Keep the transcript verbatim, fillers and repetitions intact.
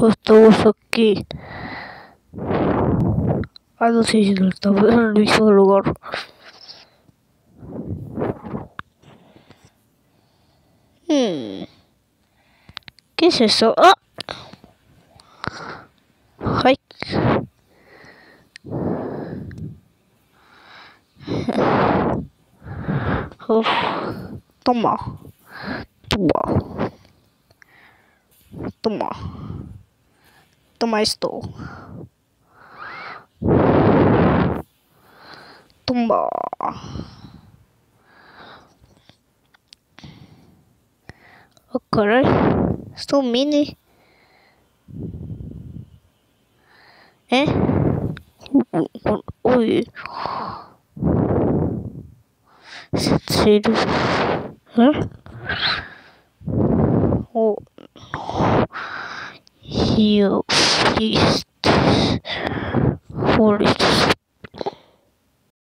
Estamos aquí. Ah, no sé si no estamos en el mismo lugar. Hmm. ¿Qué es eso? ¡Ah! ¡Ay! Uf. Toma. Toma. Toma. Toma esto. Toma. Oh, caray. Esto mini. ¿Eh? Uy. ¿Es en serio? ¿Eh? Oh, no. You fuiste. Por estos